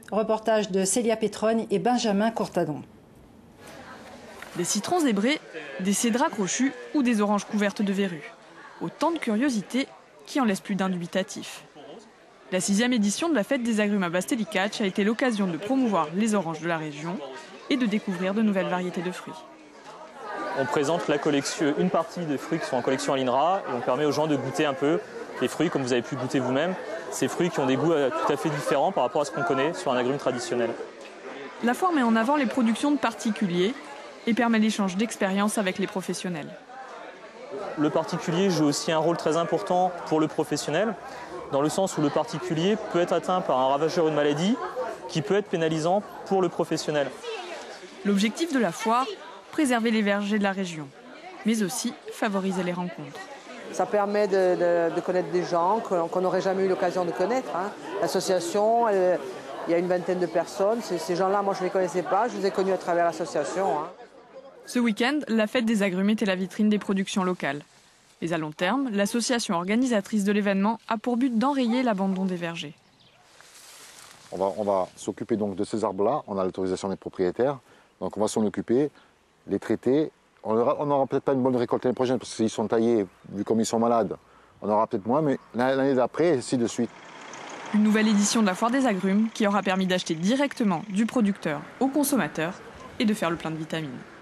Reportage de Célia Pétrogne et Benjamin Courtadon. Des citrons zébrés, des cédras crochus ou des oranges couvertes de verrues. Autant de curiosités qui en laissent plus d'un dubitatif. La 6e édition de la fête des agrumes à Bastelicac a été l'occasion de promouvoir les oranges de la région et de découvrir de nouvelles variétés de fruits. On présente la collection, une partie des fruits qui sont en collection à l'INRA et on permet aux gens de goûter un peu les fruits comme vous avez pu goûter vous-même. Ces fruits qui ont des goûts tout à fait différents par rapport à ce qu'on connaît sur un agrume traditionnel. La foire met en avant les productions de particuliers et permet l'échange d'expériences avec les professionnels. Le particulier joue aussi un rôle très important pour le professionnel, dans le sens où le particulier peut être atteint par un ravageur ou une maladie qui peut être pénalisant pour le professionnel. L'objectif de la foire, préserver les vergers de la région, mais aussi favoriser les rencontres. Ça permet de connaître des gens qu'on n'aurait jamais eu l'occasion de connaître. L'association, il y a une vingtaine de personnes. Ces gens-là, moi, je ne les connaissais pas. Je les ai connus à travers l'association. Ce week-end, la fête des agrumes était la vitrine des productions locales. Mais à long terme, l'association organisatrice de l'événement a pour but d'enrayer l'abandon des vergers. On va s'occuper donc de ces arbres-là. On a l'autorisation des propriétaires. Donc on va s'en occuper, les traiter. On n'aura peut-être pas une bonne récolte l'année prochaine parce que s'ils sont taillés, vu comme ils sont malades, on aura peut-être moins, mais l'année d'après, et ainsi de suite. Une nouvelle édition de la foire des agrumes qui aura permis d'acheter directement du producteur au consommateur et de faire le plein de vitamines.